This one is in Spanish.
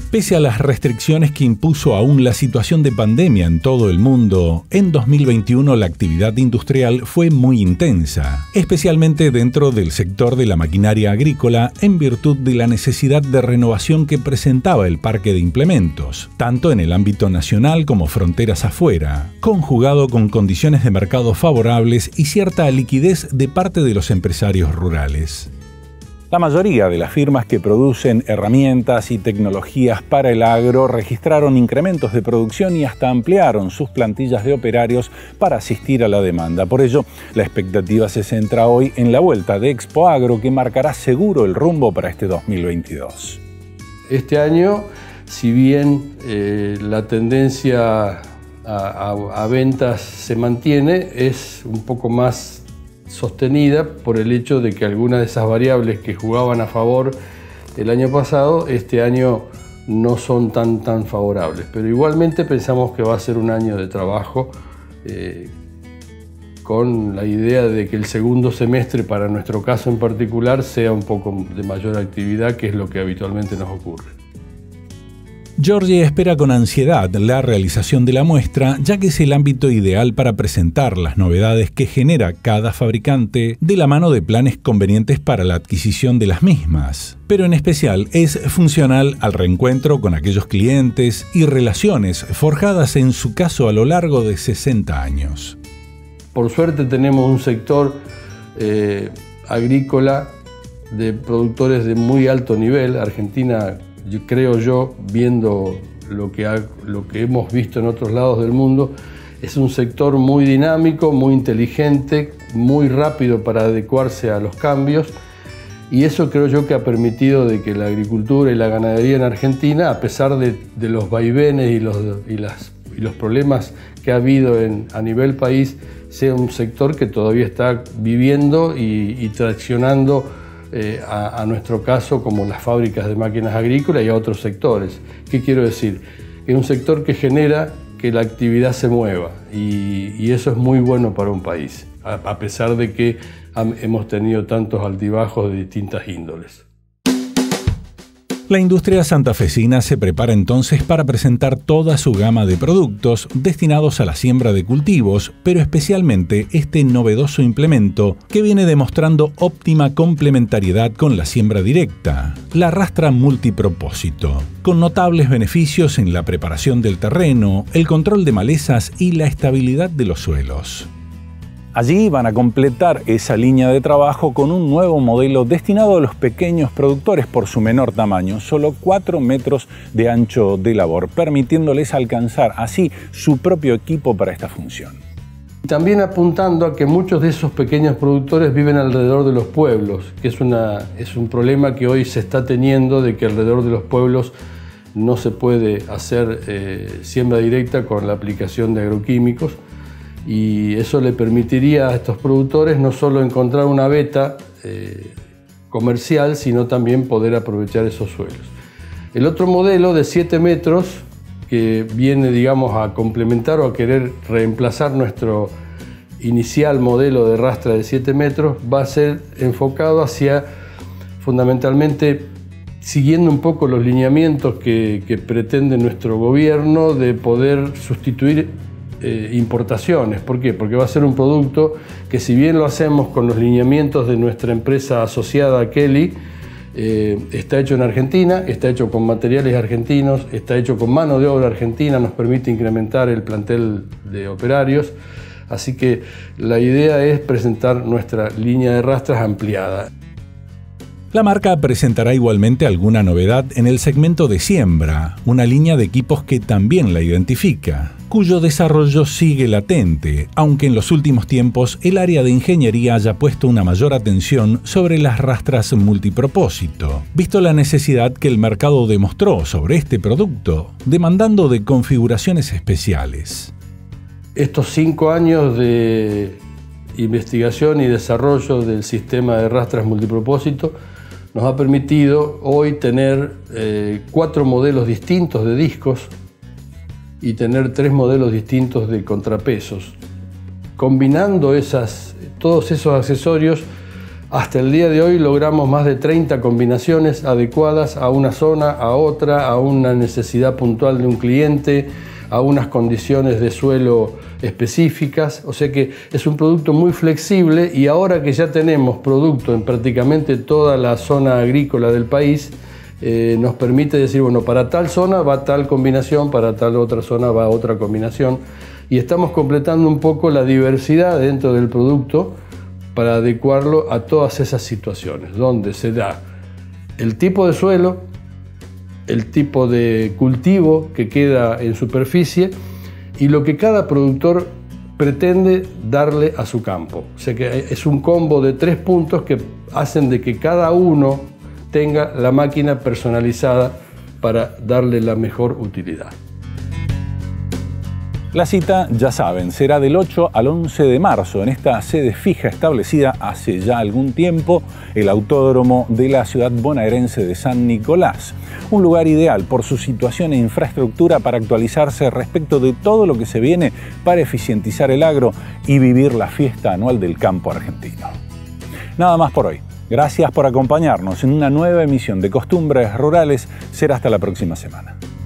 Pese a las restricciones que impuso aún la situación de pandemia en todo el mundo, en 2021 la actividad industrial fue muy intensa, especialmente dentro del sector de la maquinaria agrícola en virtud de la necesidad de renovación que presentaba el parque de implementos, tanto en el ámbito nacional como fronteras afuera, conjugado con condiciones de mercado favorables y cierta liquidez de parte de los empresarios rurales. La mayoría de las firmas que producen herramientas y tecnologías para el agro registraron incrementos de producción y hasta ampliaron sus plantillas de operarios para asistir a la demanda. Por ello, la expectativa se centra hoy en la vuelta de Expo Agro, que marcará seguro el rumbo para este 2022. Este año, si bien la tendencia a ventas se mantiene, es un poco más sostenida por el hecho de que algunas de esas variables que jugaban a favor el año pasado, este año no son tan favorables. Pero igualmente pensamos que va a ser un año de trabajo con la idea de que el segundo semestre, para nuestro caso en particular, sea un poco de mayor actividad, que es lo que habitualmente nos ocurre. Giorgi espera con ansiedad la realización de la muestra, ya que es el ámbito ideal para presentar las novedades que genera cada fabricante de la mano de planes convenientes para la adquisición de las mismas. Pero en especial es funcional al reencuentro con aquellos clientes y relaciones forjadas en su caso a lo largo de 60 años. Por suerte tenemos un sector agrícola de productores de muy alto nivel. Argentina, creo yo, viendo lo que hemos visto en otros lados del mundo, es un sector muy dinámico, muy inteligente, muy rápido para adecuarse a los cambios, y eso creo yo que ha permitido de que la agricultura y la ganadería en Argentina, a pesar de los vaivenes y los problemas que ha habido a nivel país, sea un sector que todavía está viviendo y traccionando a nuestro caso, como las fábricas de máquinas agrícolas y a otros sectores. ¿Qué quiero decir? Es un sector que genera que la actividad se mueva, y eso es muy bueno para un país, a pesar de que hemos tenido tantos altibajos de distintas índoles. La industria santafesina se prepara entonces para presentar toda su gama de productos destinados a la siembra de cultivos, pero especialmente este novedoso implemento que viene demostrando óptima complementariedad con la siembra directa, la rastra multipropósito, con notables beneficios en la preparación del terreno, el control de malezas y la estabilidad de los suelos. Allí van a completar esa línea de trabajo con un nuevo modelo destinado a los pequeños productores por su menor tamaño, solo 4 metros de ancho de labor, permitiéndoles alcanzar así su propio equipo para esta función. También apuntando a que muchos de esos pequeños productores viven alrededor de los pueblos, que es un problema que hoy se está teniendo, de que alrededor de los pueblos no se puede hacer siembra directa con la aplicación de agroquímicos. Y eso le permitiría a estos productores no solo encontrar una beta comercial, sino también poder aprovechar esos suelos. El otro modelo de 7 metros, que viene, digamos, a complementar o a querer reemplazar nuestro inicial modelo de rastra de 7 metros, va a ser enfocado hacia, fundamentalmente, siguiendo un poco los lineamientos que pretende nuestro gobierno de poder sustituir importaciones. ¿Por qué? Porque va a ser un producto que, si bien lo hacemos con los lineamientos de nuestra empresa asociada a Kelly, está hecho en Argentina, está hecho con materiales argentinos, está hecho con mano de obra argentina, nos permite incrementar el plantel de operarios. Así que la idea es presentar nuestra línea de rastras ampliada. La marca presentará igualmente alguna novedad en el segmento de siembra, una línea de equipos que también la identifica, cuyo desarrollo sigue latente, aunque en los últimos tiempos el área de ingeniería haya puesto una mayor atención sobre las rastras multipropósito, visto la necesidad que el mercado demostró sobre este producto, demandando de configuraciones especiales. Estos 5 años de investigación y desarrollo del sistema de rastras multipropósito nos ha permitido hoy tener 4 modelos distintos de discos y tener 3 modelos distintos de contrapesos. Combinando todos esos accesorios, Hasta el día de hoy logramos más de 30 combinaciones adecuadas a una zona, a otra, a una necesidad puntual de un cliente, a unas condiciones de suelo específicas. O sea que es un producto muy flexible, y ahora que ya tenemos producto en prácticamente toda la zona agrícola del país, nos permite decir, bueno, para tal zona va tal combinación, para tal otra zona va otra combinación, y estamos completando un poco la diversidad dentro del producto para adecuarlo a todas esas situaciones, donde se da el tipo de suelo, el tipo de cultivo que queda en superficie y lo que cada productor pretende darle a su campo. O sea que es un combo de 3 puntos que hacen de que cada uno tenga la máquina personalizada para darle la mejor utilidad. La cita, ya saben, será del 8 al 11 de marzo en esta sede fija establecida hace ya algún tiempo, el Autódromo de la ciudad bonaerense de San Nicolás. Un lugar ideal por su situación e infraestructura para actualizarse respecto de todo lo que se viene para eficientizar el agro y vivir la fiesta anual del campo argentino. Nada más por hoy. Gracias por acompañarnos en una nueva emisión de Costumbres Rurales. Será hasta la próxima semana.